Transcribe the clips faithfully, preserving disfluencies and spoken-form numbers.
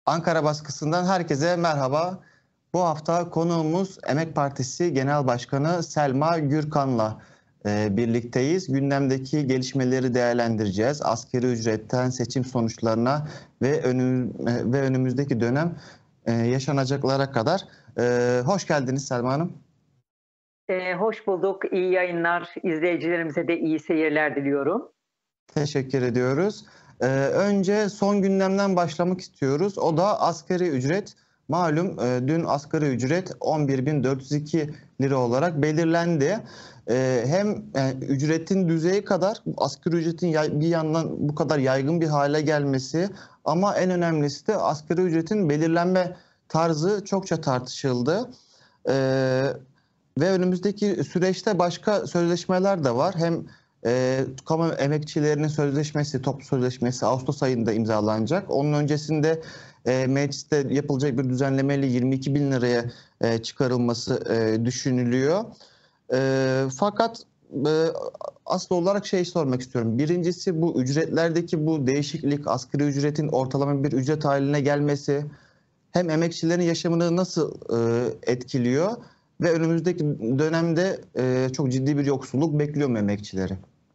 Ankara baskısından herkese merhaba. Bu hafta konuğumuz Emek Partisi Genel Başkanı Selma Gürkan'la e, birlikteyiz. Gündemdeki gelişmeleri değerlendireceğiz. Asgari ücretten seçim sonuçlarına ve, önüm, e, ve önümüzdeki dönem e, yaşanacaklara kadar. E, hoş geldiniz Selma Hanım. Ee, hoş bulduk. İyi yayınlar. İzleyicilerimize de iyi seyirler diliyorum. Teşekkür ediyoruz. Ee, önce son gündemden başlamak istiyoruz. O da asgari ücret. Malum e, dün asgari ücret on bir bin dört yüz iki lira olarak belirlendi. E, hem e, ücretin düzeyi kadar asgari ücretin yay, bir yandan bu kadar yaygın bir hale gelmesi, ama en önemlisi de asgari ücretin belirlenme tarzı çokça tartışıldı. E, ve önümüzdeki süreçte başka sözleşmeler de var. Hem e, kamu emekçilerinin sözleşmesi, toplu sözleşmesi Ağustos ayında imzalanacak. Onun öncesinde e, mecliste yapılacak bir düzenlemeyle yirmi iki bin liraya e, çıkarılması e, düşünülüyor. E, fakat e, asıl olarak şey sormak istiyorum. Birincisi, bu ücretlerdeki bu değişiklik, asgari ücretin ortalama bir ücret haline gelmesi hem emekçilerin yaşamını nasıl e, etkiliyor ve önümüzdeki dönemde e, çok ciddi bir yoksulluk bekliyor mu emekçileri?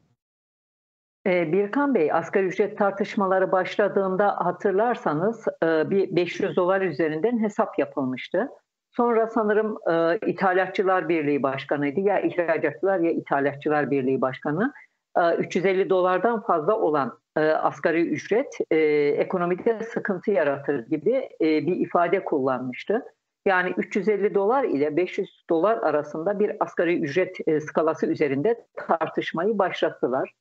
Ee, Birkan Bey, asgari ücret tartışmaları başladığında hatırlarsanız e, bir beş yüz dolar üzerinden hesap yapılmıştı. Sonra sanırım e, İthalatçılar Birliği Başkanı'ydı. Ya İhracatçılar ya İthalatçılar Birliği Başkanı. E, üç yüz elli dolardan fazla olan e, asgari ücret e, ekonomide sıkıntı yaratır gibi e, bir ifade kullanmıştı. Yani üç yüz elli dolar ile beş yüz dolar arasında bir asgari ücret e, skalası üzerinde tartışmayı başlattılar.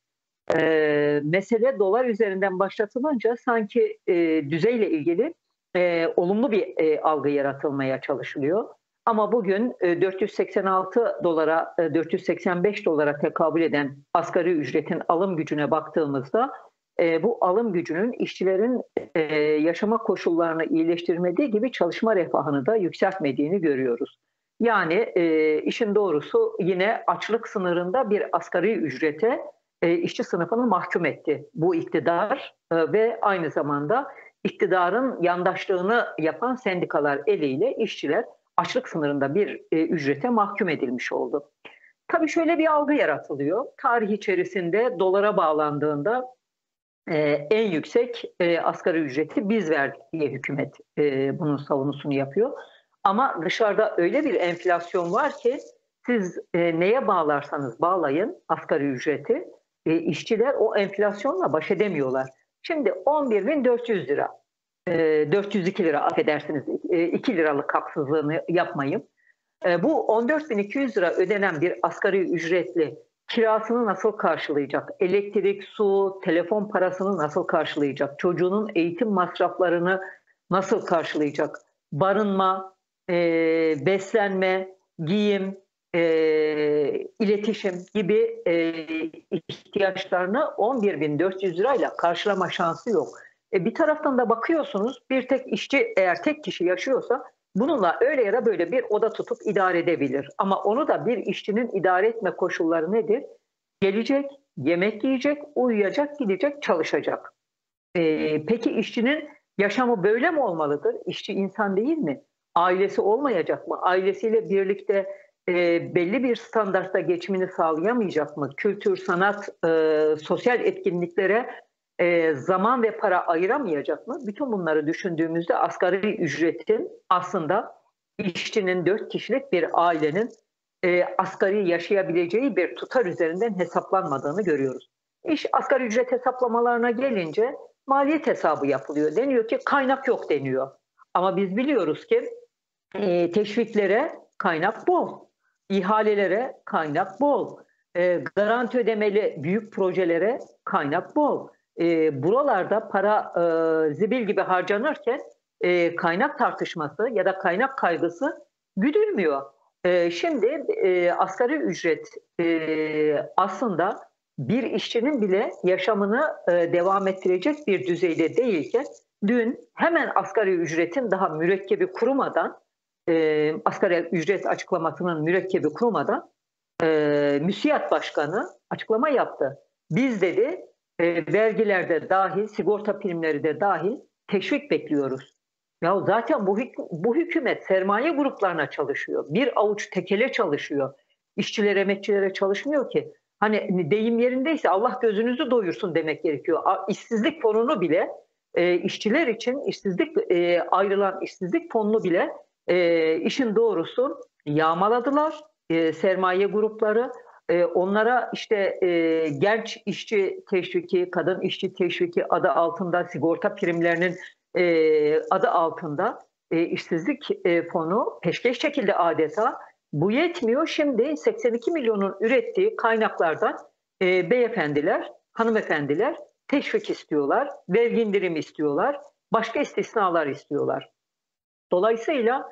E, mesele dolar üzerinden başlatılınca sanki e, düzeyle ilgili e, olumlu bir e, algı yaratılmaya çalışılıyor. Ama bugün e, dört yüz seksen altı dolara, e, dört yüz seksen beş dolara tekabül eden asgari ücretin alım gücüne baktığımızda e, bu alım gücünün işçilerin e, yaşama koşullarını iyileştirmediği gibi çalışma refahını da yükseltmediğini görüyoruz. Yani e, işin doğrusu yine açlık sınırında bir asgari ücrete e, işçi sınıfını mahkum etti bu iktidar e, ve aynı zamanda iktidarın yandaşlığını yapan sendikalar eliyle işçiler açlık sınırında bir e, ücrete mahkum edilmiş oldu. Tabii şöyle bir algı yaratılıyor. Tarih içerisinde dolara bağlandığında e, en yüksek e, asgari ücreti biz verdik diye hükümet e, bunun savunusunu yapıyor. Ama dışarıda öyle bir enflasyon var ki siz e, neye bağlarsanız bağlayın asgari ücreti, e, işçiler o enflasyonla baş edemiyorlar. Şimdi on bir bin dört yüz lira, e, dört yüz iki lira affedersiniz, e, iki liralık haksızlığını yapmayın. E, bu on dört bin iki yüz lira ödenen bir asgari ücretli kirasını nasıl karşılayacak? Elektrik, su, telefon parasını nasıl karşılayacak? Çocuğunun eğitim masraflarını nasıl karşılayacak? Barınma, e, beslenme, giyim, e, iletişim gibi e, ihtiyaçlarını on bir bin dört yüz lirayla karşılama şansı yok. E, bir taraftan da bakıyorsunuz, bir tek işçi eğer tek kişi yaşıyorsa bununla öyle ya da böyle bir oda tutup idare edebilir. Ama onu da bir işçinin idare etme koşulları nedir? Gelecek, yemek yiyecek, uyuyacak, gidecek, çalışacak. Ee, peki işçinin yaşamı böyle mi olmalıdır? İşçi insan değil mi? Ailesi olmayacak mı? Ailesiyle birlikte e, belli bir standartta geçimini sağlayamayacak mı? Kültür, sanat, e, sosyal etkinliklere e, zaman ve para ayıramayacak mı? Bütün bunları düşündüğümüzde asgari ücretin aslında işçinin dört kişilik bir ailenin e, asgari yaşayabileceği bir tutar üzerinden hesaplanmadığını görüyoruz. İş asgari ücret hesaplamalarına gelince maliyet hesabı yapılıyor. Deniyor ki kaynak yok deniyor. Ama biz biliyoruz ki e, teşviklere kaynak bol, ihalelere kaynak bol, e, garanti ödemeli büyük projelere kaynak bol. E, buralarda para e, zibil gibi harcanırken e, kaynak tartışması ya da kaynak kaygısı güdülmüyor. E, şimdi e, asgari ücret e, aslında bir işçinin bile yaşamını e, devam ettirecek bir düzeyde değilken dün hemen asgari ücretin daha mürekkebi kurumadan e, asgari ücret açıklamasının mürekkebi kurumadan e, MÜSİAD Başkanı açıklama yaptı. Biz dedi e, vergilerde dahil, sigorta primleri de dahil teşvik bekliyoruz. Ya zaten bu, hük bu hükümet sermaye gruplarına çalışıyor. Bir avuç tekele çalışıyor. İşçilere, emekçilere çalışmıyor ki. Hani deyim yerindeyse Allah gözünüzü doyursun demek gerekiyor. A, işsizlik fonunu bile e, işçiler için işsizlik e, ayrılan işsizlik fonunu bile e, işin doğrusu yağmaladılar. E, sermaye grupları e, onlara işte e, genç işçi teşviki, kadın işçi teşviki adı altında sigorta primlerinin e, adı altında e, işsizlik e, fonu peşkeş çekildi adeta. Bu yetmiyor. Şimdi seksen iki milyonun ürettiği kaynaklardan e, beyefendiler, hanımefendiler teşvik istiyorlar, vergi indirimi istiyorlar, başka istisnalar istiyorlar. Dolayısıyla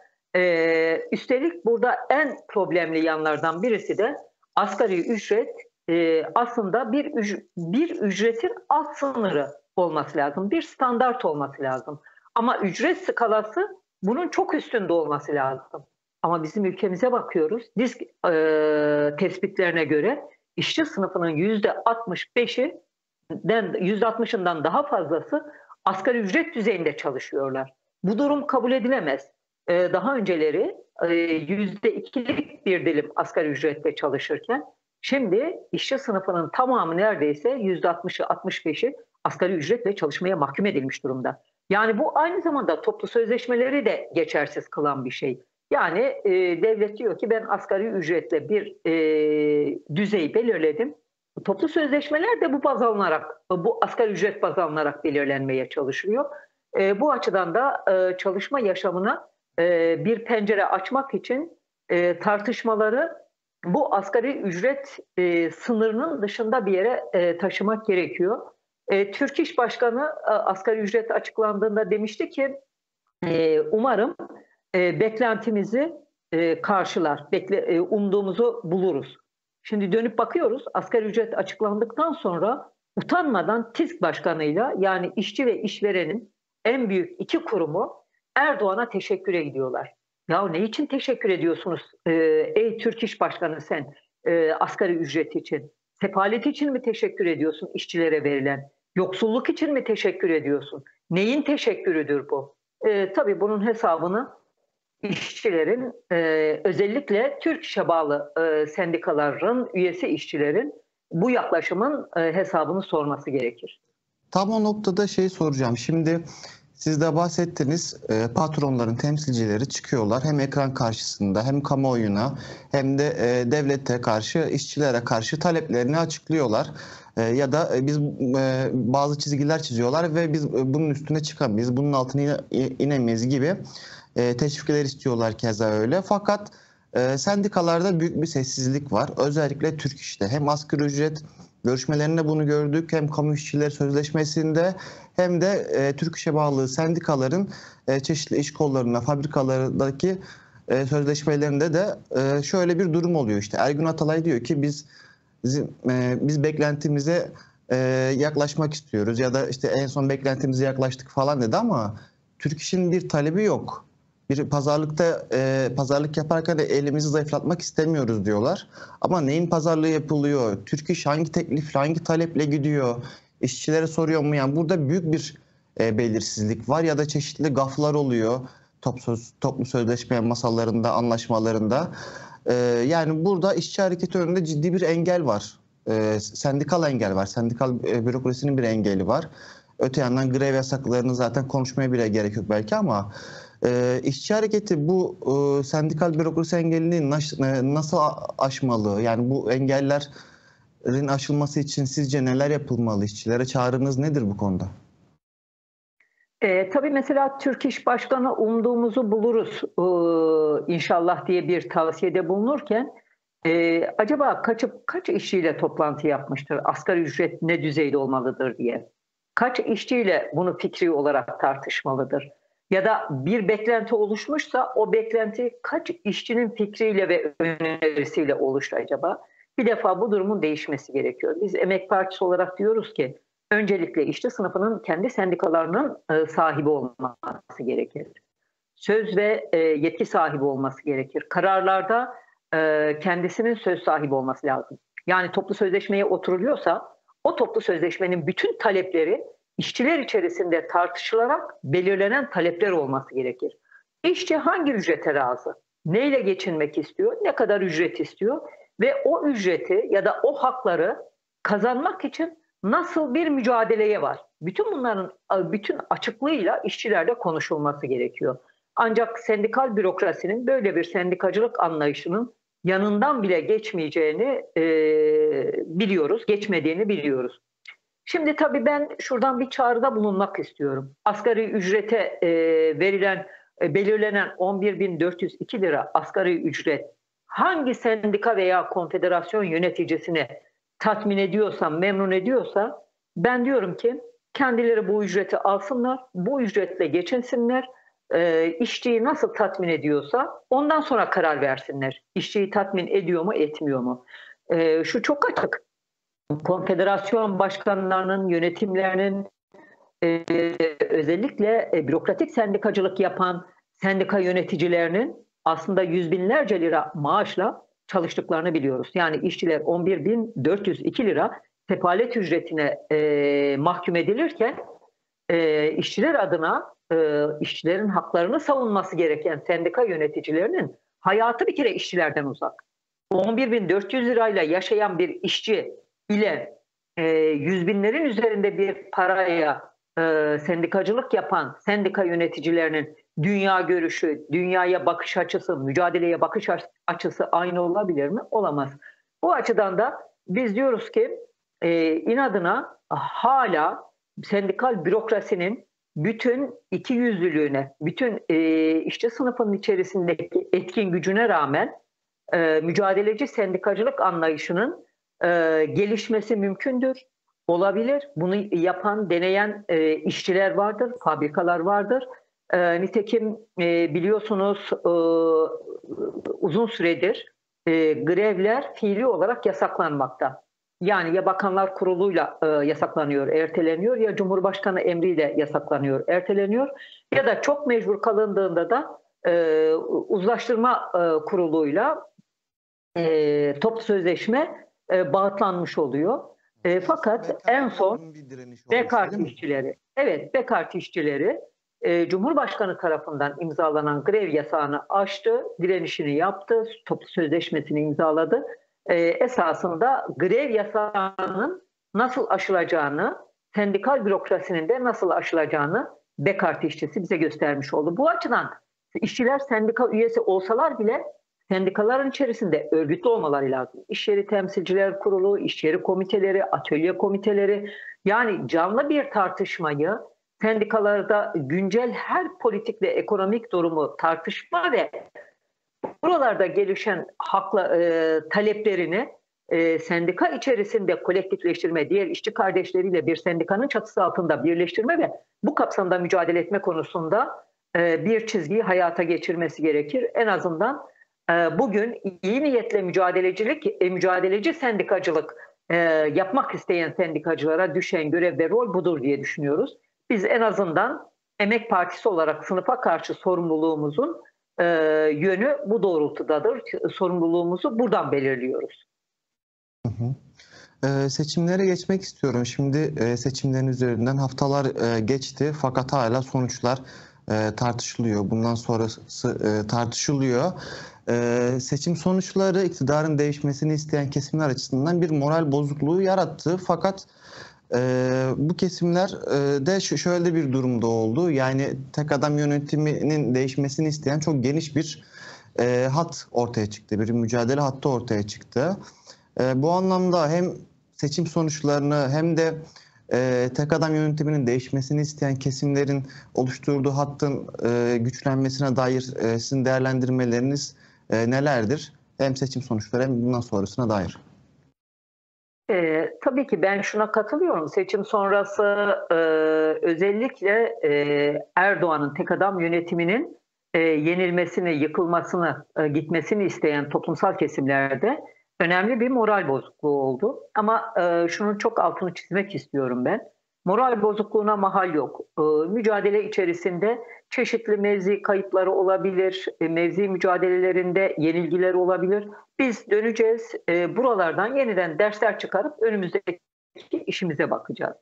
e, üstelik burada en problemli yanlardan birisi de asgari ücret e, aslında bir, üc bir ücretin alt sınırı olması lazım. Bir standart olması lazım. Ama ücret skalası bunun çok üstünde olması lazım. Ama bizim ülkemize bakıyoruz. Disk e, tespitlerine göre işçi sınıfının yüzde altmış beşinden yüzde altmışından daha fazlası asgari ücret düzeyinde çalışıyorlar. Bu durum kabul edilemez. Ee, daha önceleri yüzde ikilik bir dilim asgari ücretle çalışırken şimdi işçi sınıfının tamamı neredeyse yüzde altmışı altmış beşi asgari ücretle çalışmaya mahkum edilmiş durumda. Yani bu aynı zamanda toplu sözleşmeleri de geçersiz kılan bir şey. Yani e, devlet diyor ki ben asgari ücretle bir e, düzey belirledim. Toplu sözleşmeler de bu baz alınarak, bu asgari ücret baz alınarak belirlenmeye çalışılıyor. E, bu açıdan da e, çalışma yaşamına e, bir pencere açmak için e, tartışmaları bu asgari ücret e, sınırının dışında bir yere e, taşımak gerekiyor. E, Türk İş Başkanı e, asgari ücret açıklandığında demişti ki e, umarım e, beklentimizi e, karşılar, bekle, e, umduğumuzu buluruz. Şimdi dönüp bakıyoruz asgari ücret açıklandıktan sonra utanmadan TİSK Başkanı'yla yani işçi ve işverenin en büyük iki kurumu Erdoğan'a teşekküre gidiyorlar. Ya ne için teşekkür ediyorsunuz ee, ey Türk İş Başkanı sen e, asgari ücret için? Sefalet için mi teşekkür ediyorsun işçilere verilen? Yoksulluk için mi teşekkür ediyorsun? Neyin teşekkürüdür bu? E, tabii bunun hesabını işçilerin e, özellikle Türk İş'e bağlı e, sendikaların üyesi işçilerin bu yaklaşımın e, hesabını sorması gerekir. Tam o noktada şey soracağım. Şimdi siz de bahsettiniz, e, patronların temsilcileri çıkıyorlar hem ekran karşısında hem kamuoyuna hem de e, devlete karşı, işçilere karşı taleplerini açıklıyorlar. E, ya da e, biz e, bazı çizgiler çiziyorlar ve biz e, bunun üstüne çıkamayız, bunun altına ine- inemeyiz gibi e, teşvikler istiyorlar keza öyle. Fakat e, sendikalarda büyük bir sessizlik var. Özellikle Türk İş'te hem asgari ücret görüşmelerinde bunu gördük. Hem kamu işçileri sözleşmesinde hem de e, Türk İş'e bağlı sendikaların e, çeşitli iş kollarına, fabrikalardaki e, sözleşmelerinde de e, şöyle bir durum oluyor işte. Ergün Atalay diyor ki biz bizim, e, biz beklentimize e, yaklaşmak istiyoruz ya da işte en son beklentimize yaklaştık falan dedi ama Türk İş'in bir talebi yok. Bir pazarlıkta e, pazarlık yaparken de elimizi zayıflatmak istemiyoruz diyorlar. Ama neyin pazarlığı yapılıyor? Türk İş hangi teklifle, hangi taleple gidiyor? İşçilere soruyor mu? Yani burada büyük bir e, belirsizlik var ya da çeşitli gaflar oluyor toplu, toplu sözleşme masalarında, anlaşmalarında. E, yani burada işçi hareketi önünde ciddi bir engel var. E, sendikal engel var. Sendikal e, bürokrasinin bir engeli var. Öte yandan grev yasaklarını zaten konuşmaya bile gerek yok belki ama e, işçi hareketi bu e, sendikal bürokrasi engelini naş, e, nasıl aşmalı? Yani bu engellerin aşılması için sizce neler yapılmalı? İşçilere çağrınız nedir bu konuda? E, tabii mesela Türk İş Başkanı umduğumuzu buluruz e, inşallah diye bir tavsiyede bulunurken e, acaba kaçıp kaç işçiyle toplantı yapmıştır? Asgari ücret ne düzeyde olmalıdır diye. Kaç işçiyle bunu fikri olarak tartışmalıdır? Ya da bir beklenti oluşmuşsa o beklenti kaç işçinin fikriyle ve önerisiyle oluştu acaba? Bir defa bu durumun değişmesi gerekiyor. Biz Emek Partisi olarak diyoruz ki öncelikle işçi sınıfının kendi sendikalarının e, sahibi olması gerekir. Söz ve e, yetki sahibi olması gerekir. Kararlarda e, kendisinin söz sahibi olması lazım. Yani toplu sözleşmeye oturuluyorsa o toplu sözleşmenin bütün talepleri işçiler içerisinde tartışılarak belirlenen talepler olması gerekir. İşçi hangi ücrete razı? Neyle geçinmek istiyor? Ne kadar ücret istiyor? Ve o ücreti ya da o hakları kazanmak için nasıl bir mücadeleye var? Bütün bunların bütün açıklığıyla işçilerle konuşulması gerekiyor. Ancak sendikal bürokrasinin böyle bir sendikacılık anlayışının yanından bile geçmeyeceğini e, biliyoruz, geçmediğini biliyoruz. Şimdi tabii ben şuradan bir çağrıda bulunmak istiyorum. Asgari ücrete e, verilen, e, belirlenen on bir bin dört yüz iki lira asgari ücret hangi sendika veya konfederasyon yöneticisini tatmin ediyorsa, memnun ediyorsa ben diyorum ki kendileri bu ücreti alsınlar, bu ücretle geçinsinler, e, işçiyi nasıl tatmin ediyorsa ondan sonra karar versinler. İşçiyi tatmin ediyor mu, etmiyor mu? E, şu çok açık. Konfederasyon başkanlarının, yönetimlerinin e, özellikle e, bürokratik sendikacılık yapan sendika yöneticilerinin aslında yüz binlerce lira maaşla çalıştıklarını biliyoruz. Yani işçiler on bir bin dört yüz iki lira sefalet ücretine e, mahkum edilirken e, işçiler adına e, işçilerin haklarını savunması gereken sendika yöneticilerinin hayatı bir kere işçilerden uzak. on bir bin dört yüz lirayla yaşayan bir işçi ile e, yüz binlerin üzerinde bir paraya e, sendikacılık yapan sendika yöneticilerinin dünya görüşü, dünyaya bakış açısı, mücadeleye bakış açısı aynı olabilir mi? Olamaz. Bu açıdan da biz diyoruz ki e, inadına hala sendikal bürokrasinin bütün ikiyüzlülüğüne, bütün e, işçi sınıfının içerisindeki etkin gücüne rağmen e, mücadeleci sendikacılık anlayışının e, gelişmesi mümkündür, olabilir. Bunu yapan, deneyen e, işçiler vardır, fabrikalar vardır. E, nitekim e, biliyorsunuz e, uzun süredir e, grevler fiili olarak yasaklanmakta. Yani ya Bakanlar Kurulu'yla e, yasaklanıyor, erteleniyor ya Cumhurbaşkanı emriyle yasaklanıyor, erteleniyor ya da çok mecbur kalındığında da e, uzlaştırma e, kuruluyla e, toplu sözleşme e, bağıtlanmış oluyor. E, fakat en son Bekart işçileri, evet Bekart işçileri e, Cumhurbaşkanı tarafından imzalanan grev yasağını aştı, direnişini yaptı, toplu sözleşmesini imzaladı. E, esasında grev yasağının nasıl aşılacağını, sendikal bürokrasinin de nasıl aşılacağını Bekart işçisi bize göstermiş oldu. Bu açıdan işçiler sendika üyesi olsalar bile sendikaların içerisinde örgütlü olmaları lazım. İş yeri temsilciler kurulu, iş yeri komiteleri, atölye komiteleri, yani canlı bir tartışmayı sendikalarda güncel her politik ve ekonomik durumu tartışma ve buralarda gelişen hakla, e, taleplerini e, sendika içerisinde kolektifleştirme, diğer işçi kardeşleriyle bir sendikanın çatısı altında birleştirme ve bu kapsamda mücadele etme konusunda e, bir çizgiyi hayata geçirmesi gerekir. En azından e, bugün iyi niyetle mücadelecilik, e, mücadeleci sendikacılık e, yapmak isteyen sendikacılara düşen görev ve rol budur diye düşünüyoruz. Biz en azından Emek Partisi olarak sınıfa karşı sorumluluğumuzun e, yönü bu doğrultudadır. Sorumluluğumuzu buradan belirliyoruz. Hı hı. Ee, seçimlere geçmek istiyorum. Şimdi e, seçimlerin üzerinden haftalar e, geçti fakat hala sonuçlar e, tartışılıyor. Bundan sonrası e, tartışılıyor. E, seçim sonuçları iktidarın değişmesini isteyen kesimler açısından bir moral bozukluğu yarattı. Fakat e, bu kesimler e, de şu- şöyle bir durumda oldu. Yani tek adam yönetiminin değişmesini isteyen çok geniş bir e, hat ortaya çıktı. Bir mücadele hattı ortaya çıktı. E, bu anlamda hem seçim sonuçlarını hem de e, tek adam yönetiminin değişmesini isteyen kesimlerin oluşturduğu hattın e, güçlenmesine dair e, sizin değerlendirmeleriniz e, nelerdir? Hem seçim sonuçları hem bundan sonrasına dair. E, tabii ki ben şuna katılıyorum. Seçim sonrası e, özellikle e, Erdoğan'ın tek adam yönetiminin e, yenilmesini, yıkılmasını, e, gitmesini isteyen toplumsal kesimlerde önemli bir moral bozukluğu oldu. Ama e, şunun çok altını çizmek istiyorum ben. Moral bozukluğuna mahal yok. E, mücadele içerisinde çeşitli mevzi kayıpları olabilir, e, mevzi mücadelelerinde yenilgiler olabilir. Biz döneceğiz, e, buralardan yeniden dersler çıkarıp önümüzdeki işimize bakacağız.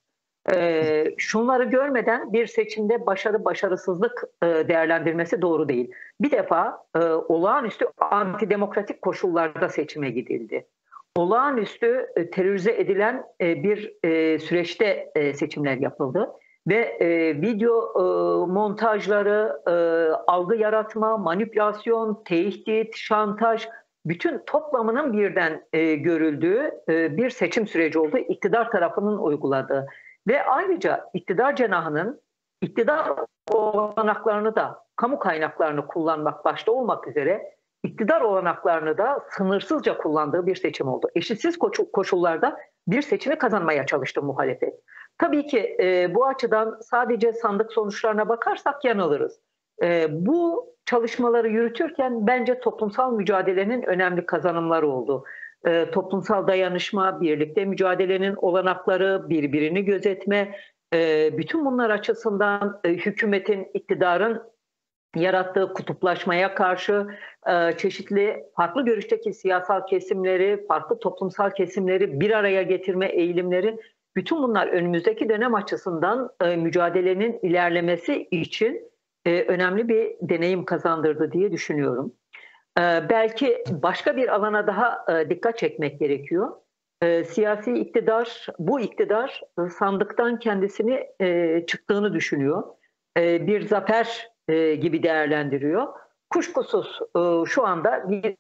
E, şunları görmeden bir seçimde başarı başarısızlık e, değerlendirmesi doğru değil. Bir defa e, olağanüstü antidemokratik koşullarda seçime gidildi. Olağanüstü e, terörize edilen e, bir e, süreçte e, seçimler yapıldı. Ve e, video e, montajları, e, algı yaratma, manipülasyon, tehdit, şantaj, bütün toplamının birden e, görüldüğü e, bir seçim süreci oldu. İktidar tarafının uyguladığı. Ve ayrıca iktidar cenahının iktidar olanaklarını da, kamu kaynaklarını kullanmak başta olmak üzere iktidar olanaklarını da sınırsızca kullandığı bir seçim oldu. Eşitsiz koşullarda bir seçimi kazanmaya çalıştı muhalefet. Tabii ki e, bu açıdan sadece sandık sonuçlarına bakarsak yanılırız. E, bu çalışmaları yürütürken bence toplumsal mücadelenin önemli kazanımları oldu. E, toplumsal dayanışma, birlikte mücadelenin olanakları, birbirini gözetme, e, bütün bunlar açısından e, hükümetin, iktidarın yarattığı kutuplaşmaya karşı e, çeşitli farklı görüşteki siyasal kesimleri, farklı toplumsal kesimleri bir araya getirme eğilimleri, bütün bunlar önümüzdeki dönem açısından e, mücadelenin ilerlemesi için e, önemli bir deneyim kazandırdı diye düşünüyorum. E, belki başka bir alana daha e, dikkat çekmek gerekiyor. E, siyasi iktidar, bu iktidar e, sandıktan kendisini e, çıktığını düşünüyor. E, bir zafer e, gibi değerlendiriyor. Kuşkusuz e, şu anda bir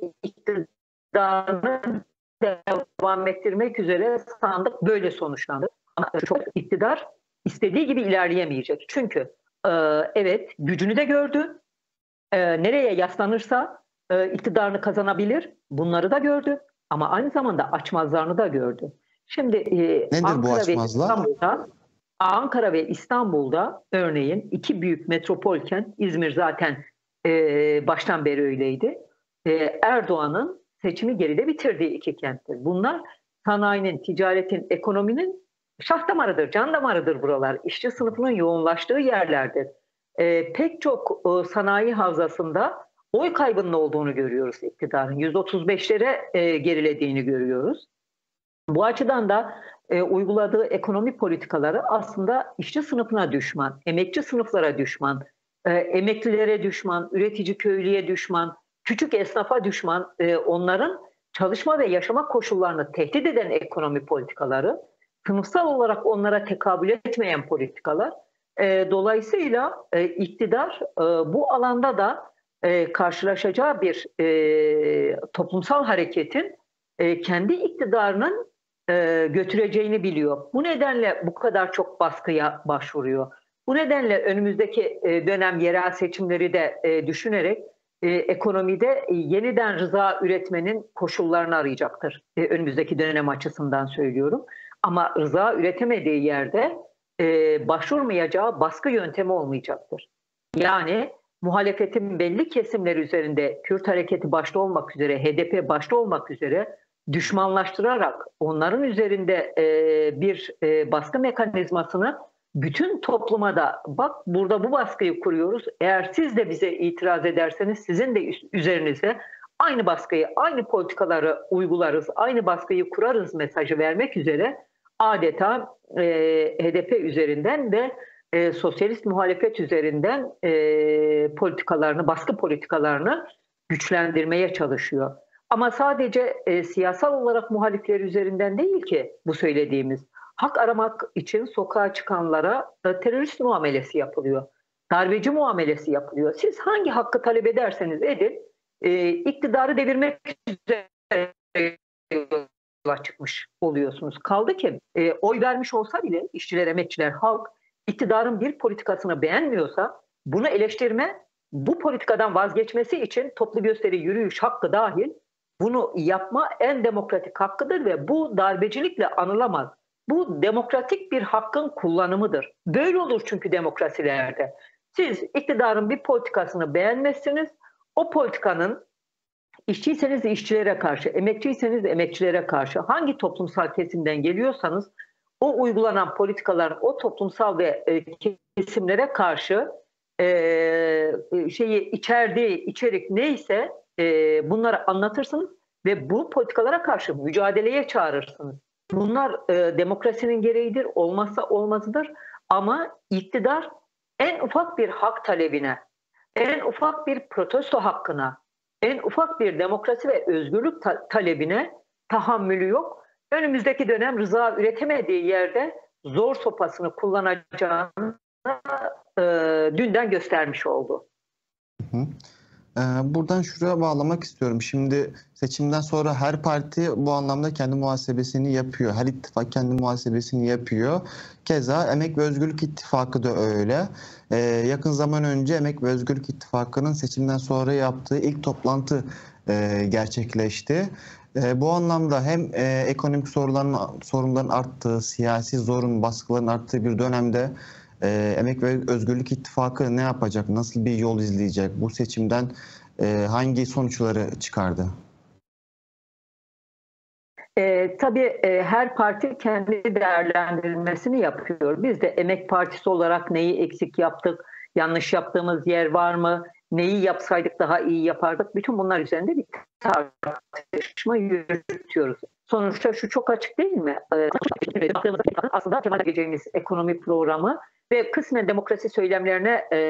iktidarını devam ettirmek üzere sandık böyle sonuçlandı. Ama çok iktidar istediği gibi ilerleyemeyecek. Çünkü e, evet gücünü de gördü. E, nereye yaslanırsa e, iktidarını kazanabilir. Bunları da gördü. Ama aynı zamanda açmazlarını da gördü. Şimdi e, Nedir bu Ankara ve açmazlar? İstanbul'da Ankara ve İstanbul'da örneğin iki büyük metropol kent, İzmir zaten e, baştan beri öyleydi. E, Erdoğan'ın seçimi geride bitirdiği iki kenttir. Bunlar sanayinin, ticaretin, ekonominin şah damarıdır, can damarıdır buralar. İşçi sınıfının yoğunlaştığı yerlerdir. E, pek çok e, sanayi havzasında oy kaybının olduğunu görüyoruz iktidarın. yüzde otuz beşlere e, gerilediğini görüyoruz. Bu açıdan da e, uyguladığı ekonomi politikaları aslında işçi sınıfına düşman, emekçi sınıflara düşman, e, emeklilere düşman, üretici köylüye düşman, küçük esnafa düşman, e, onların çalışma ve yaşama koşullarını tehdit eden ekonomi politikaları, sınıfsal olarak onlara tekabül etmeyen politikalar. E, dolayısıyla e, iktidar e, bu alanda da e, karşılaşacağı bir e, toplumsal hareketin e, kendi iktidarının e, götüreceğini biliyor. Bu nedenle bu kadar çok baskıya başvuruyor. Bu nedenle önümüzdeki e, dönem yerel seçimleri de e, düşünerek e, ekonomide e, yeniden rıza üretmenin koşullarını arayacaktır. E, önümüzdeki dönem açısından söylüyorum. Ama rıza üretemediği yerde e, başvurmayacağı baskı yöntemi olmayacaktır. Yani muhalefetin belli kesimleri üzerinde Kürt hareketi başta olmak üzere, H D P başta olmak üzere düşmanlaştırarak onların üzerinde e, bir e, baskı mekanizmasını bütün topluma da bak burada bu baskıyı kuruyoruz. Eğer siz de bize itiraz ederseniz sizin de üzerinize aynı baskıyı, aynı politikaları uygularız, aynı baskıyı kurarız mesajı vermek üzere adeta e, H D P üzerinden ve e, sosyalist muhalefet üzerinden e, politikalarını, baskı politikalarını güçlendirmeye çalışıyor. Ama sadece e, siyasal olarak muhalifler üzerinden değil ki bu söylediğimiz. Hak aramak için sokağa çıkanlara e, terörist muamelesi yapılıyor. Darbeci muamelesi yapılıyor. Siz hangi hakkı talep ederseniz edin, e, iktidarı devirmek üzere yola çıkmış oluyorsunuz. Kaldı ki e, oy vermiş olsa bile işçiler, emekçiler, halk iktidarın bir politikasını beğenmiyorsa bunu eleştirme, bu politikadan vazgeçmesi için toplu gösteri, yürüyüş hakkı dahil bunu yapma en demokratik hakkıdır ve bu darbecilikle anılamaz. Bu demokratik bir hakkın kullanımıdır. Böyle olur çünkü demokrasilerde. Siz iktidarın bir politikasını beğenmezsiniz. O politikanın işçiyseniz işçilere karşı, emekçiyseniz emekçilere karşı hangi toplumsal kesimden geliyorsanız o uygulanan politikaların o toplumsal ve kesimlere karşı şeyi içerdiği içerik neyse bunları anlatırsınız ve bu politikalara karşı mücadeleye çağırırsınız. bunlar e, demokrasinin gereğidir, olmazsa olmazıdır. Ama iktidar en ufak bir hak talebine, en ufak bir protesto hakkına, en ufak bir demokrasi ve özgürlük ta- talebine tahammülü yok. Önümüzdeki dönem rıza üretemediği yerde zor sopasını kullanacağını e, dünden göstermiş oldu. Hı. Ee, Buradan şuraya bağlamak istiyorum. Şimdi seçimden sonra her parti bu anlamda kendi muhasebesini yapıyor. Her ittifak kendi muhasebesini yapıyor. Keza Emek ve Özgürlük İttifakı da öyle. Ee, yakın zaman önce Emek ve Özgürlük İttifakı'nın seçimden sonra yaptığı ilk toplantı e, gerçekleşti. E, bu anlamda hem e, ekonomik sorunların, sorunların arttığı, siyasi zorun, baskıların arttığı bir dönemde e, Emek ve Özgürlük İttifakı ne yapacak, nasıl bir yol izleyecek, bu seçimden e, hangi sonuçları çıkardı? E, tabii e, her parti kendi değerlendirmesini yapıyor. Biz de Emek Partisi olarak neyi eksik yaptık, yanlış yaptığımız yer var mı, neyi yapsaydık daha iyi yapardık, bütün bunlar üzerinde bir tartışma yürütüyoruz. Sonuçta şu çok açık değil mi? E, aslında temel edeceğimiz ekonomi programı ve kısmen demokrasi söylemlerine e,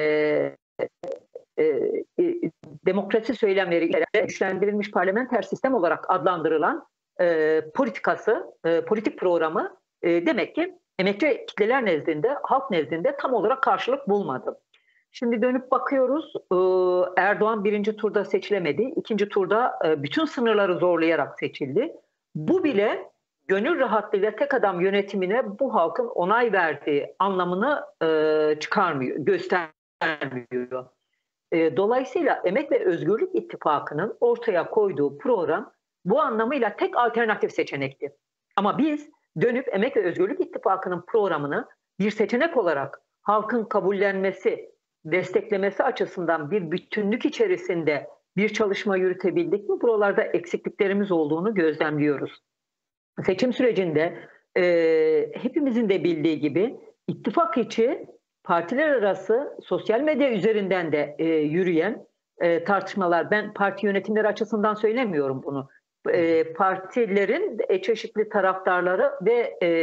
e, e, demokrasi söylemleri güçlendirilmiş parlamenter sistem olarak adlandırılan e, politikası, e, politik programı e, demek ki emekçi kitleler nezdinde, halk nezdinde tam olarak karşılık bulmadı. Şimdi dönüp bakıyoruz, e, Erdoğan birinci turda seçilemedi, ikinci turda e, bütün sınırları zorlayarak seçildi. Bu bile gönül rahatlığıyla tek adam yönetimine bu halkın onay verdiği anlamını e, çıkarmıyor, göstermiyor. E, dolayısıyla Emek ve Özgürlük İttifakı'nın ortaya koyduğu program bu anlamıyla tek alternatif seçenekti. Ama biz dönüp Emek ve Özgürlük İttifakı'nın programını bir seçenek olarak halkın kabullenmesi, desteklemesi açısından bir bütünlük içerisinde bir çalışma yürütebildik mi? Buralarda eksikliklerimiz olduğunu gözlemliyoruz. Seçim sürecinde e, hepimizin de bildiği gibi ittifak içi partiler arası sosyal medya üzerinden de e, yürüyen e, tartışmalar, ben parti yönetimleri açısından söylemiyorum bunu. E, partilerin e, çeşitli taraftarları ve e,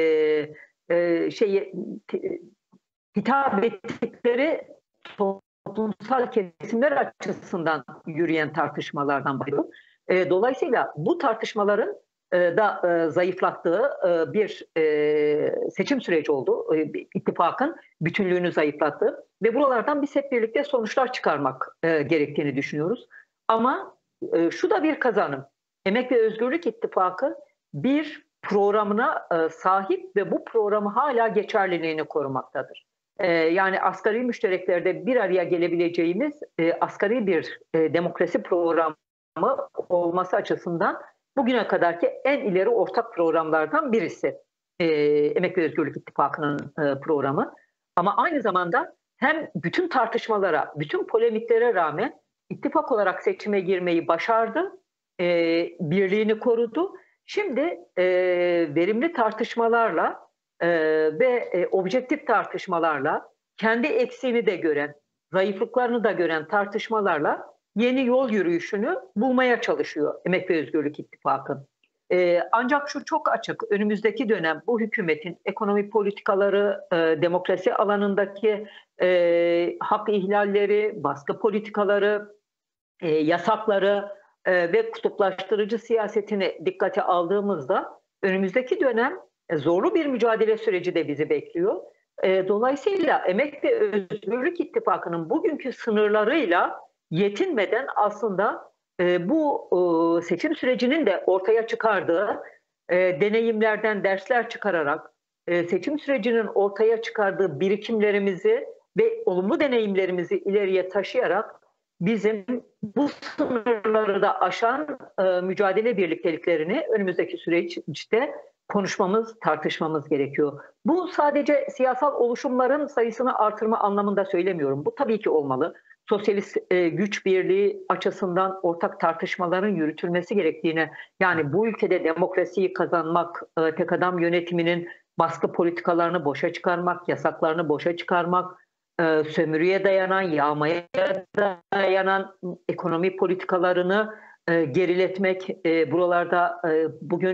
e, şeyi t- hitap ettikleri toplumsal kesimler açısından yürüyen tartışmalardan bahsediyorum. E, dolayısıyla bu tartışmaların e, da e, zayıflattığı e, bir e, seçim süreci oldu. E, ittifakın bütünlüğünü zayıflattı ve buralardan biz hep birlikte sonuçlar çıkarmak e, gerektiğini düşünüyoruz. Ama e, şu da bir kazanım. Emek ve Özgürlük İttifakı bir programına e, sahip ve bu programı hala geçerliliğini korumaktadır. E, yani asgari müştereklerde bir araya gelebileceğimiz e, asgari bir e, demokrasi programı olması açısından bugüne kadarki en ileri ortak programlardan birisi e, Emek ve Özgürlük İttifakı'nın e, programı. Ama aynı zamanda hem bütün tartışmalara, bütün polemiklere rağmen ittifak olarak seçime girmeyi başardı, e, birliğini korudu. Şimdi e, verimli tartışmalarla e, ve e, objektif tartışmalarla, kendi eksiğini de gören, zayıflıklarını da gören tartışmalarla yeni yol yürüyüşünü bulmaya çalışıyor Emek ve Özgürlük İttifakı. Ee, ancak şu çok açık, önümüzdeki dönem bu hükümetin ekonomi politikaları, e, demokrasi alanındaki e, hak ihlalleri, baskı politikaları, e, yasakları e, ve kutuplaştırıcı siyasetini dikkate aldığımızda önümüzdeki dönem e, zorlu bir mücadele süreci de bizi bekliyor. E, dolayısıyla Emek ve Özgürlük İttifakı'nın bugünkü sınırlarıyla yetinmeden aslında e, bu e, seçim sürecinin de ortaya çıkardığı e, deneyimlerden dersler çıkararak e, seçim sürecinin ortaya çıkardığı birikimlerimizi ve olumlu deneyimlerimizi ileriye taşıyarak bizim bu sınırları da aşan e, mücadele birlikteliklerini önümüzdeki süreçte konuşmamız, tartışmamız gerekiyor. Bu sadece siyasal oluşumların sayısını artırma anlamında söylemiyorum. Bu tabii ki olmalı. Sosyalist e, güç birliği açısından ortak tartışmaların yürütülmesi gerektiğine, yani bu ülkede demokrasiyi kazanmak, e, tek adam yönetiminin baskı politikalarını boşa çıkarmak, yasaklarını boşa çıkarmak, e, sömürüye dayanan, yağmaya dayanan ekonomi politikalarını e, geriletmek, e, buralarda e, bugün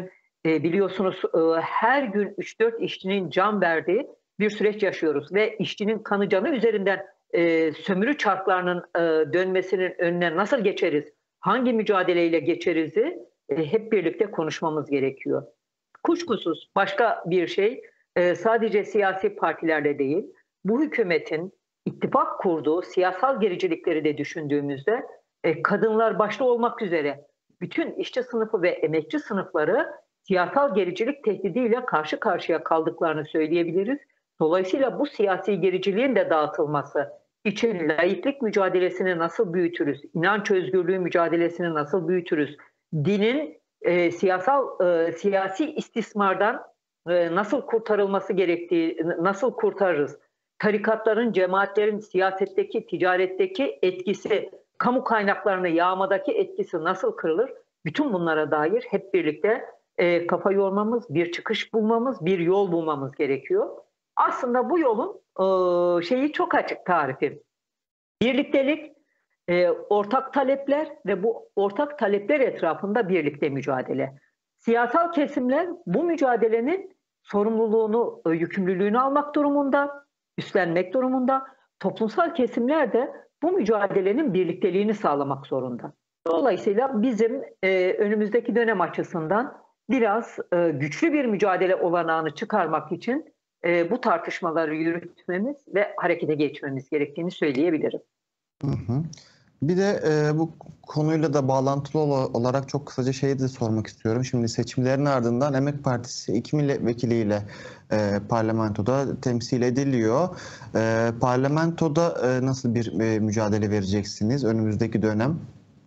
E, biliyorsunuz e, her gün üç dört işçinin can verdiği bir süreç yaşıyoruz ve işçinin kanı canı üzerinden e, sömürü çarklarının e, dönmesinin önüne nasıl geçeriz, hangi mücadeleyle geçerizi e, hep birlikte konuşmamız gerekiyor. Kuşkusuz başka bir şey e, sadece siyasi partilerle değil, bu hükümetin ittifak kurduğu siyasal gericilikleri de düşündüğümüzde e, kadınlar başta olmak üzere bütün işçi sınıfı ve emekçi sınıfları siyasal gericilik tehdidiyle karşı karşıya kaldıklarını söyleyebiliriz. Dolayısıyla bu siyasi gericiliğin de dağıtılması için laiklik mücadelesini nasıl büyütürüz, inanç özgürlüğü mücadelesini nasıl büyütürüz, dinin e, siyasal e, siyasi istismardan e, nasıl kurtarılması gerektiği, nasıl kurtarırız, tarikatların, cemaatlerin siyasetteki, ticaretteki etkisi, kamu kaynaklarını yağmadaki etkisi nasıl kırılır? Bütün bunlara dair hep birlikte e, kafa yormamız, bir çıkış bulmamız, bir yol bulmamız gerekiyor. Aslında bu yolun e, şeyi çok açık tarifi. Birliktelik, e, ortak talepler ve bu ortak talepler etrafında birlikte mücadele. Siyasal kesimler bu mücadelenin sorumluluğunu, e, yükümlülüğünü almak durumunda, üstlenmek durumunda. Toplumsal kesimler de bu mücadelenin birlikteliğini sağlamak zorunda. Dolayısıyla bizim e, önümüzdeki dönem açısından biraz e, güçlü bir mücadele olanağını çıkarmak için e, bu tartışmaları yürütmemiz ve harekete geçmemiz gerektiğini söyleyebilirim. Hı hı. Bir de e, bu konuyla da bağlantılı olarak çok kısaca şeyi de sormak istiyorum. Şimdi seçimlerin ardından Emek Partisi iki milletvekiliyle e, parlamentoda temsil ediliyor. E, parlamentoda e, nasıl bir e, mücadele vereceksiniz önümüzdeki dönem?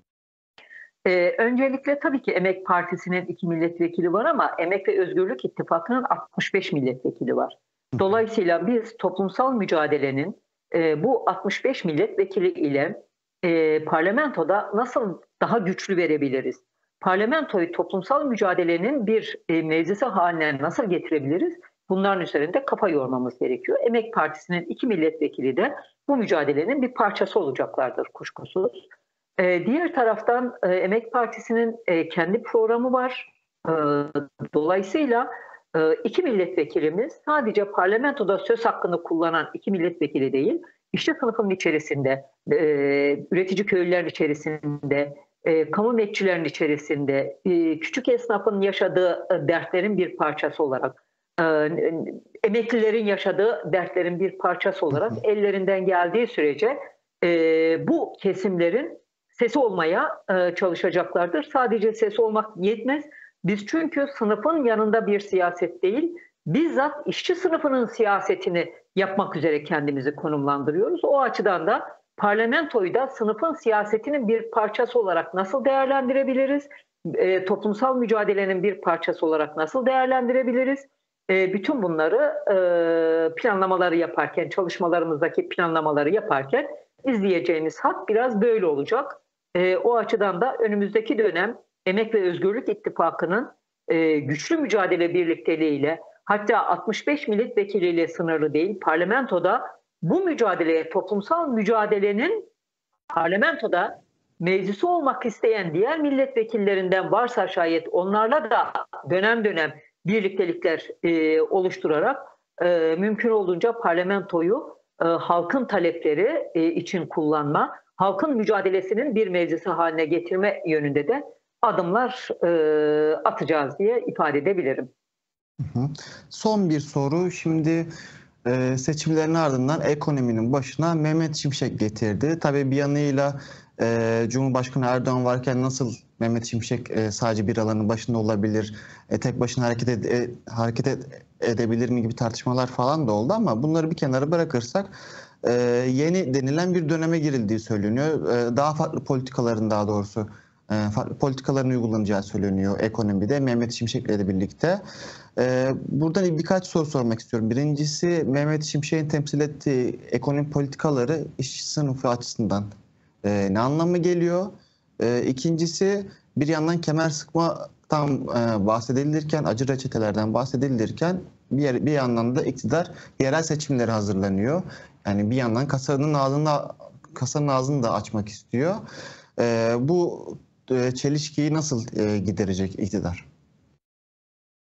Ee, öncelikle tabii ki Emek Partisi'nin iki milletvekili var ama Emek ve Özgürlük İttifakı'nın altmış beş milletvekili var. Dolayısıyla biz toplumsal mücadelenin e, bu altmış beş milletvekili ile e, parlamentoda nasıl daha güçlü verebiliriz? Parlamentoyu toplumsal mücadelenin bir e, meclisi haline nasıl getirebiliriz? Bunların üzerinde kafa yormamız gerekiyor. Emek Partisi'nin iki milletvekili de bu mücadelenin bir parçası olacaklardır kuşkusuz. Ee, diğer taraftan e, Emek Partisi'nin e, kendi programı var. E, dolayısıyla e, iki milletvekilimiz sadece parlamentoda söz hakkını kullanan iki milletvekili değil, işçi sınıfının içerisinde, e, üretici köylülerin içerisinde, e, kamu emekçilerin içerisinde, e, küçük esnafın yaşadığı e, dertlerin bir parçası olarak, e, emeklilerin yaşadığı dertlerin bir parçası olarak ellerinden geldiği sürece e, bu kesimlerin sesi olmaya e, çalışacaklardır. Sadece ses olmak yetmez. Biz çünkü sınıfın yanında bir siyaset değil, bizzat işçi sınıfının siyasetini yapmak üzere kendimizi konumlandırıyoruz. O açıdan da parlamentoyu da sınıfın siyasetinin bir parçası olarak nasıl değerlendirebiliriz? E, toplumsal mücadelenin bir parçası olarak nasıl değerlendirebiliriz? E, bütün bunları e, planlamaları yaparken, çalışmalarımızdaki planlamaları yaparken izleyeceğimiz hat biraz böyle olacak. E, o açıdan da önümüzdeki dönem Emek ve Özgürlük İttifakı'nın e, güçlü mücadele birlikteliğiyle, hatta altmış beş milletvekiliyle sınırlı değil, parlamentoda bu mücadeleye, toplumsal mücadelenin parlamentoda meclisi olmak isteyen diğer milletvekillerinden varsa şayet onlarla da dönem dönem birliktelikler e, oluşturarak e, mümkün olduğunca parlamentoyu e, halkın talepleri e, için kullanma, halkın mücadelesinin bir meclisi haline getirme yönünde de adımlar e, atacağız diye ifade edebilirim. Hı hı. Son bir soru. Şimdi e, seçimlerin ardından ekonominin başına Mehmet Şimşek getirdi. Tabii bir yanıyla e, Cumhurbaşkanı Erdoğan varken nasıl Mehmet Şimşek e, sadece bir alanın başında olabilir, e, tek başına hareket, ed e, hareket ed edebilir mi gibi tartışmalar falan da oldu ama bunları bir kenara bırakırsak e, yeni denilen bir döneme girildiği söyleniyor. E, daha farklı politikaların daha doğrusu e, farklı politikaların uygulanacağı söyleniyor ekonomide Mehmet Şimşek'le de birlikte. E, buradan birkaç soru sormak istiyorum. Birincisi Mehmet Şimşek'in temsil ettiği ekonomi politikaları işçi sınıfı açısından e, ne anlamı geliyor? E, ikincisi bir yandan kemer sıkmadan e, bahsedilirken, acı reçetelerden bahsedilirken bir, yer, bir yandan da iktidar yerel seçimleri hazırlanıyor. Yani bir yandan kasanın ağzını kasanın ağzını da açmak istiyor. E, bu e, çelişkiyi nasıl e, giderecek iktidar?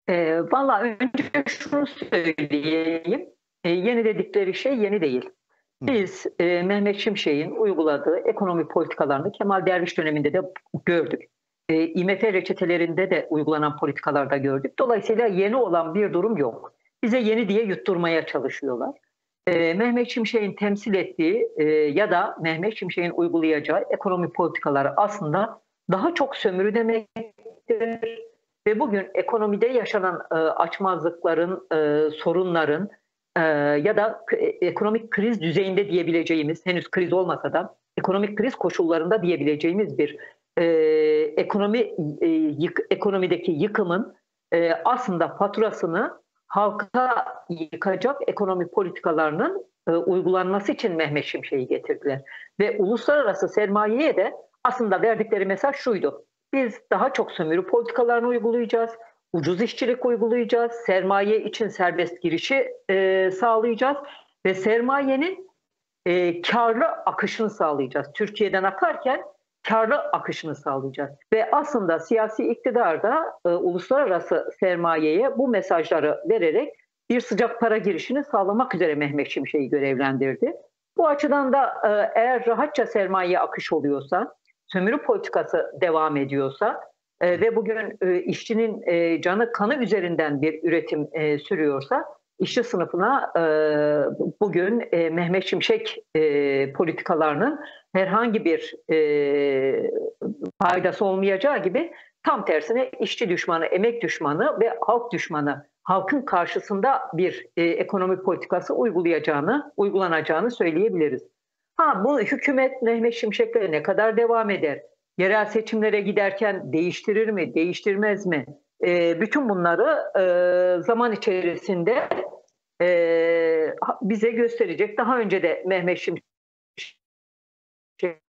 E, Valla önce şunu söyleyeyim. E, yeni dedikleri şey yeni değil. Biz e, Mehmet Şimşek'in uyguladığı ekonomi politikalarını Kemal Derviş döneminde de gördük. E, I M F reçetelerinde de uygulanan politikalarda gördük. Dolayısıyla yeni olan bir durum yok. Bize yeni diye yutturmaya çalışıyorlar. E, Mehmet Şimşek'in temsil ettiği e, ya da Mehmet Şimşek'in uygulayacağı ekonomi politikaları aslında daha çok sömürü demektir. Ve bugün ekonomide yaşanan e, açmazlıkların, e, sorunların, Ee, ya da ekonomik kriz düzeyinde diyebileceğimiz, henüz kriz olmasa da ekonomik kriz koşullarında diyebileceğimiz bir e, ekonomi e, yık, ekonomideki yıkımın e, aslında faturasını halka yıkacak ekonomi politikalarının e, uygulanması için Mehmet Şimşek'i getirdiler. Ve uluslararası sermayeye de aslında verdikleri mesaj şuydu: biz daha çok sömürü politikalarını uygulayacağız, ucuz işçilik uygulayacağız, sermaye için serbest girişi e, sağlayacağız ve sermayenin e, karlı akışını sağlayacağız. Türkiye'den akarken karlı akışını sağlayacağız. Ve aslında siyasi iktidar da e, uluslararası sermayeye bu mesajları vererek bir sıcak para girişini sağlamak üzere Mehmet Şimşek'i görevlendirdi. Bu açıdan da e, eğer rahatça sermaye akış oluyorsa, sömürü politikası devam ediyorsa e, ve bugün e, işçinin e, canı kanı üzerinden bir üretim e, sürüyorsa, işçi sınıfına e, bugün e, Mehmet Şimşek e, politikalarının herhangi bir e, faydası olmayacağı gibi tam tersine işçi düşmanı, emek düşmanı ve halk düşmanı, halkın karşısında bir e, ekonomi politikası uygulayacağını, uygulanacağını söyleyebiliriz. Ha, bu hükümet Mehmet Şimşek'le ne kadar devam eder? Yerel seçimlere giderken değiştirir mi, değiştirmez mi? E, bütün bunları e, zaman içerisinde e, bize gösterecek. Daha önce de Mehmet Şimşek'in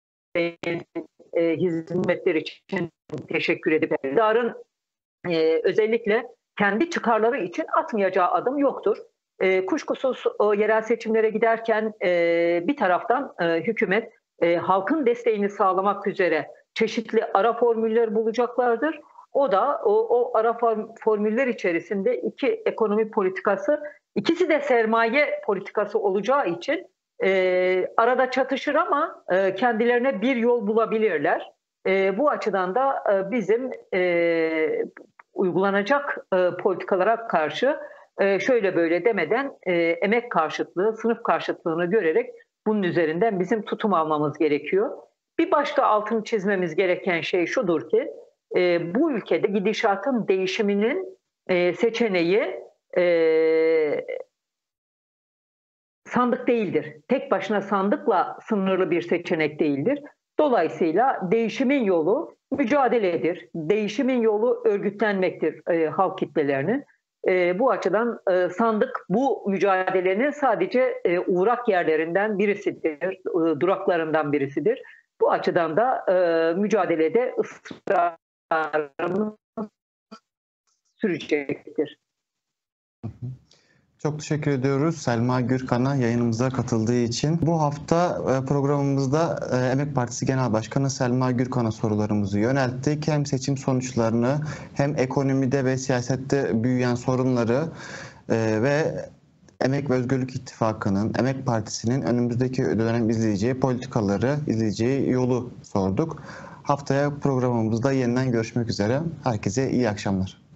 e, hizmetleri için teşekkür edip iktidarın e, özellikle kendi çıkarları için atmayacağı adım yoktur. E, kuşkusuz o yerel seçimlere giderken e, bir taraftan e, hükümet e, halkın desteğini sağlamak üzere çeşitli ara formüller bulacaklardır. O da o, o ara formüller içerisinde iki ekonomi politikası, ikisi de sermaye politikası olacağı için e, arada çatışır ama e, kendilerine bir yol bulabilirler. E, bu açıdan da e, bizim e, uygulanacak e, politikalara karşı e, şöyle böyle demeden e, emek karşıtlığı, sınıf karşıtlığını görerek bunun üzerinden bizim tutum almamız gerekiyor. Bir başka altını çizmemiz gereken şey şudur ki, e, bu ülkede gidişatın değişiminin e, seçeneği e, sandık değildir. Tek başına sandıkla sınırlı bir seçenek değildir. Dolayısıyla değişimin yolu mücadeledir. Değişimin yolu örgütlenmektir e, halk kitlelerinin. E, bu açıdan e, sandık bu mücadelenin sadece e, uğrak yerlerinden birisidir, e, duraklarından birisidir. Bu açıdan da e, mücadelede ısrarımız sürecektir. Çok teşekkür ediyoruz Selma Gürkan'a yayınımıza katıldığı için. Bu hafta programımızda Emek Partisi Genel Başkanı Selma Gürkan'a sorularımızı yönelttik. Hem seçim sonuçlarını hem ekonomide ve siyasette büyüyen sorunları ve Emek ve Özgürlük İttifakı'nın, Emek Partisi'nin önümüzdeki dönem izleyeceği politikaları, izleyeceği yolu sorduk. Haftaya programımızda yeniden görüşmek üzere. Herkese iyi akşamlar.